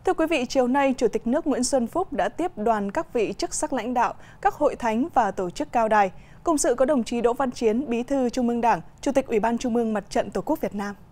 Thưa quý vị, chiều nay, Chủ tịch nước Nguyễn Xuân Phúc đã tiếp đoàn các vị chức sắc lãnh đạo, các hội thánh và tổ chức cao đài. Cùng sự có đồng chí Đỗ Văn Chiến, Bí thư Trung ương Đảng, Chủ tịch Ủy ban Trung ương Mặt trận Tổ quốc Việt Nam.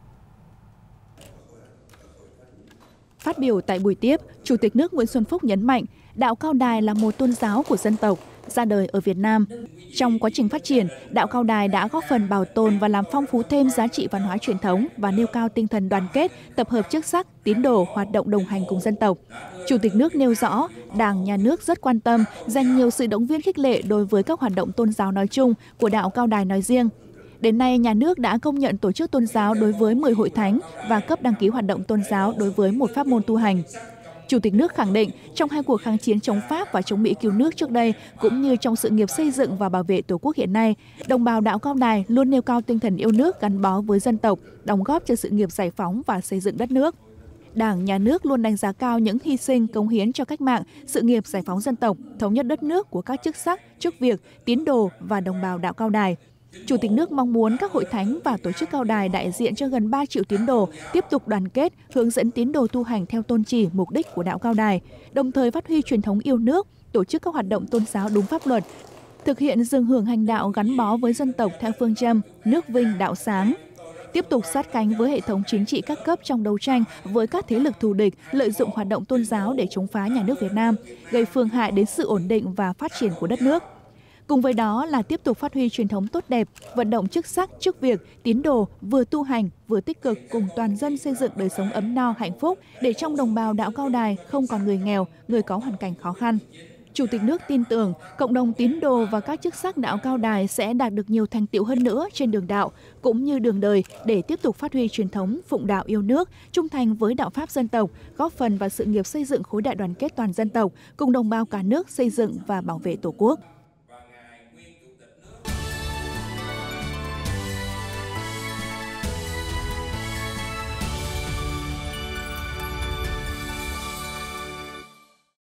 Phát biểu tại buổi tiếp, Chủ tịch nước Nguyễn Xuân Phúc nhấn mạnh, đạo Cao Đài là một tôn giáo của dân tộc, ra đời ở Việt Nam. Trong quá trình phát triển, đạo Cao Đài đã góp phần bảo tồn và làm phong phú thêm giá trị văn hóa truyền thống và nêu cao tinh thần đoàn kết, tập hợp chức sắc, tín đồ hoạt động đồng hành cùng dân tộc. Chủ tịch nước nêu rõ, Đảng, Nhà nước rất quan tâm, dành nhiều sự động viên khích lệ đối với các hoạt động tôn giáo nói chung, của đạo Cao Đài nói riêng. Đến nay, Nhà nước đã công nhận tổ chức tôn giáo đối với 10 hội thánh và cấp đăng ký hoạt động tôn giáo đối với một pháp môn tu hành. Chủ tịch nước khẳng định, trong hai cuộc kháng chiến chống Pháp và chống Mỹ cứu nước trước đây, cũng như trong sự nghiệp xây dựng và bảo vệ Tổ quốc hiện nay, đồng bào đạo Cao Đài luôn nêu cao tinh thần yêu nước gắn bó với dân tộc, đóng góp cho sự nghiệp giải phóng và xây dựng đất nước. Đảng, Nhà nước luôn đánh giá cao những hy sinh, cống hiến cho cách mạng, sự nghiệp giải phóng dân tộc, thống nhất đất nước của các chức sắc, chức việc, tín đồ và đồng bào đạo Cao Đài. Chủ tịch nước mong muốn các hội thánh và tổ chức cao đài đại diện cho gần 3 triệu tín đồ tiếp tục đoàn kết, hướng dẫn tín đồ tu hành theo tôn chỉ, mục đích của đạo Cao Đài, đồng thời phát huy truyền thống yêu nước, tổ chức các hoạt động tôn giáo đúng pháp luật, thực hiện dương hưởng hành đạo gắn bó với dân tộc theo phương châm nước vinh đạo sáng. Tiếp tục sát cánh với hệ thống chính trị các cấp trong đấu tranh với các thế lực thù địch lợi dụng hoạt động tôn giáo để chống phá nhà nước Việt Nam, gây phương hại đến sự ổn định và phát triển của đất nước. Cùng với đó là tiếp tục phát huy truyền thống tốt đẹp, vận động chức sắc, chức việc, tín đồ vừa tu hành, vừa tích cực cùng toàn dân xây dựng đời sống ấm no, hạnh phúc để trong đồng bào đạo Cao Đài không còn người nghèo, người có hoàn cảnh khó khăn. Chủ tịch nước tin tưởng cộng đồng tín đồ và các chức sắc đạo Cao Đài sẽ đạt được nhiều thành tựu hơn nữa trên đường đạo cũng như đường đời để tiếp tục phát huy truyền thống phụng đạo yêu nước, trung thành với đạo pháp dân tộc, góp phần vào sự nghiệp xây dựng khối đại đoàn kết toàn dân tộc cùng đồng bào cả nước xây dựng và bảo vệ Tổ quốc.